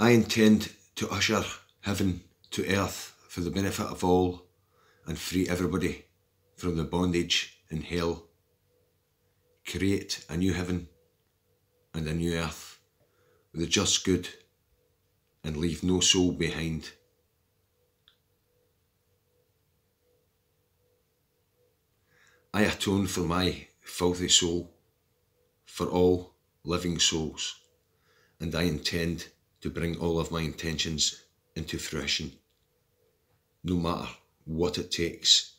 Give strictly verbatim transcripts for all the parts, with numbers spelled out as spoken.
I intend to usher heaven to earth for the benefit of all and free everybody from the bondage in hell. Create a new heaven and a new earth with the just good and leave no soul behind. I atone for my filthy soul, for all living souls, and I intend to bring all of my intentions into fruition, no matter what it takes.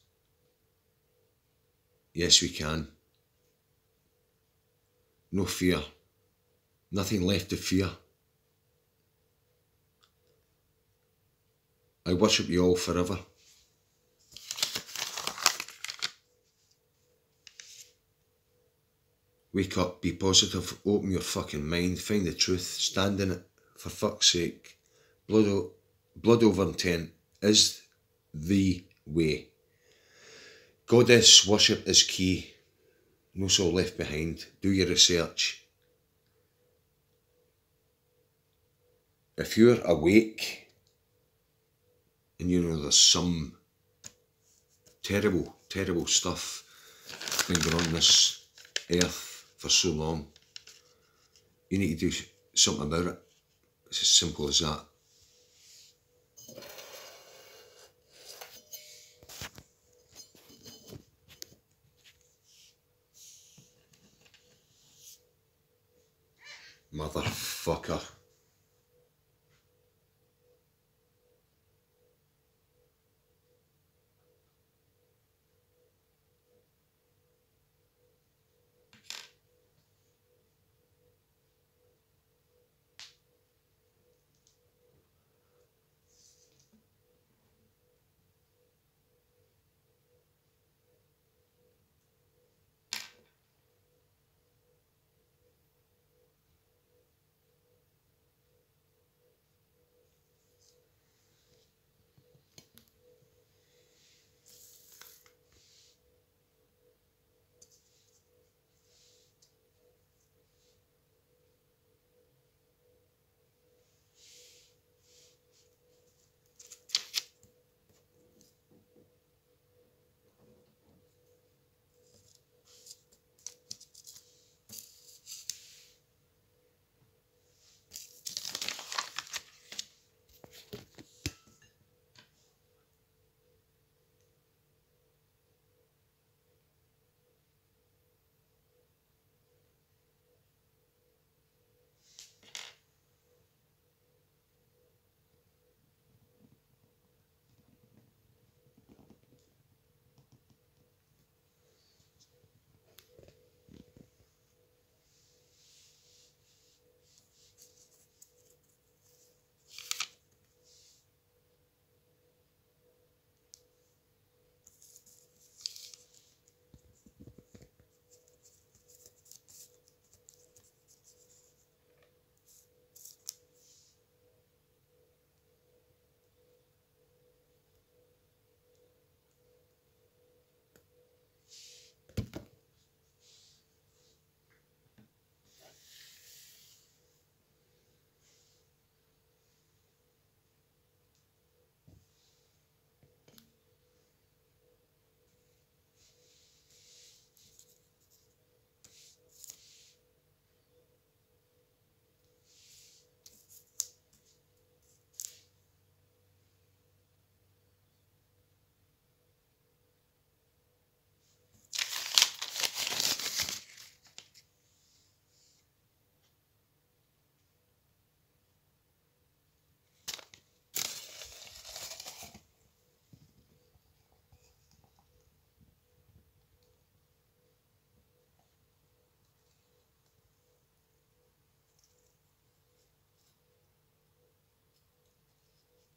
Yes, we can. No fear, nothing left to fear. I worship you all forever. Wake up, be positive, open your fucking mind, find the truth, stand in it, for fuck's sake. Blood, o blood over intent is the way. Goddess worship is key. No soul left behind. Do your research. If you're awake and you know there's some terrible, terrible stuff been going on this earth for so long, you need to do something about it. It's as simple as that. Motherfucker.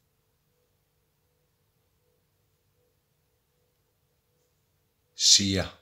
See ya.